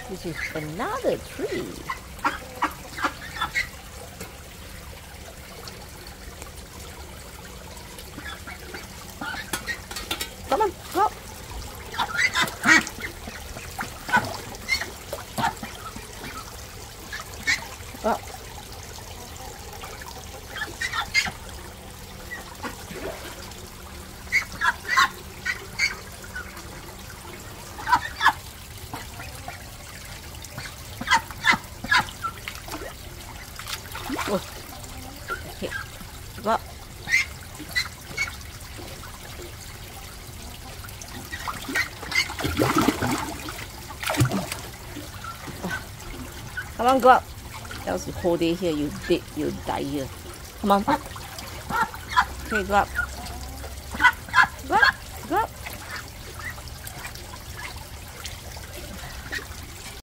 This is another tree. Come on, go. Go. Oh. Okay. Go. Come on, go up. Else the whole day here, you'll die here. Come on. Okay, go up.